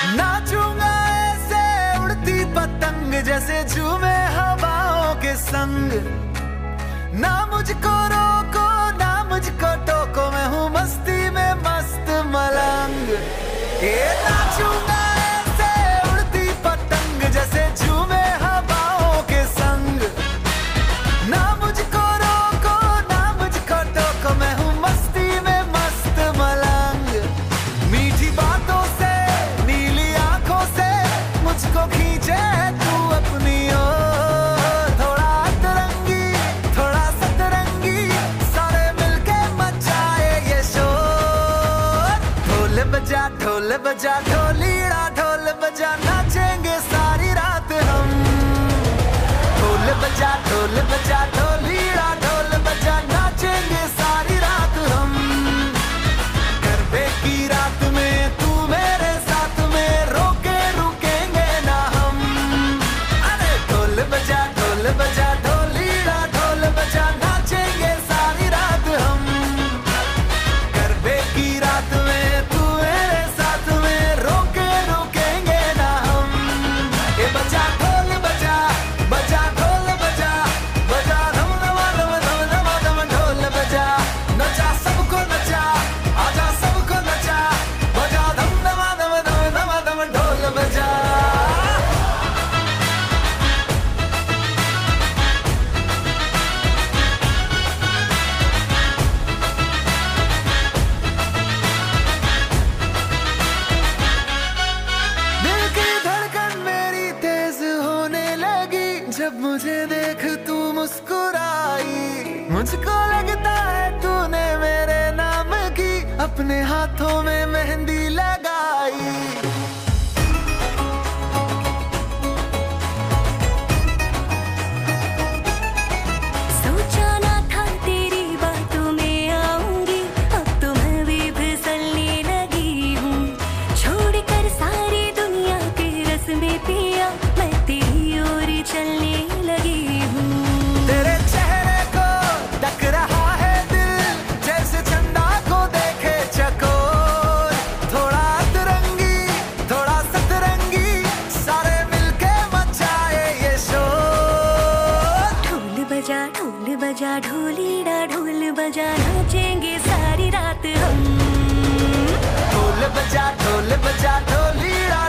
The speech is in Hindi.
नाचूंगा ऐसे उड़ती पतंग जैसे झूमे हवाओं के संग। ना मुझको रोको ना मुझको टोको, मैं हूँ मस्ती में मस्त मलंग। ये नाचूंगा ऐसे उड़ती पतंग जैसे झूमे हवाओं के संग। ना मुझको रोको ना मुझको टोको, मैं हूँ मस्ती में मस्त मलंग। मीठी बातों से नीली आंखों से मुझको खींचे तू अपनी ओर। थोड़ा अतरंगी थोड़ा सतरंगी, सारे मिलके मचाए ये शोर। ढोल बजा ढोलीड़ा ढोल बजा, नाचेंगे सारी रात हम। ढोल बजा ढोलीड़ा ढोल बजा, नाचेंगे सारी रात हम। गरबे की रात में तू मेरे साथ में, रोके रुकेंगे ना हम। अरे ढोल बजा ढोलीड़ा ढोल बजा, नाचेंगे सारी रात हम। गरबे की रात में तू मेरे साथ में, रोके रुकेंगे ना हम। ये बजा ढोल बजा ढोल बजा, बजा धम धमा धम धम धमा धम ढोल बजा। नचा सबको नचा, आजा सबको नचा, बजा धम धमा धम धम धमा धम ढोल बजा। दिल की धड़कन मेरी तेज होने लगी, जब मुझे देख तू मुस्कुराई। मुझको लगता है तूने मेरे नाम की अपने हाथों में मेहंदी लगाई। सोचा ना था तेरी बातों में आऊंगी, अब तो मैं भी फिसलने लगी हूँ। छोड़कर सारी दुनिया के रस में पिया, मैं तेरी ओर चलने लगी हूँ। तेरे चेहरे को तक रहा है दिल, जैसे चंदा को देखे चकोर। थोड़ा अतरंगी थोड़ा सतरंगी, सारे मिलके मचाए ये शोर। ढोल बजा ढोलीड़ा ढोल बजा, नाचेंगे सारी रात हम। ढोल बजा ढोलीड़ा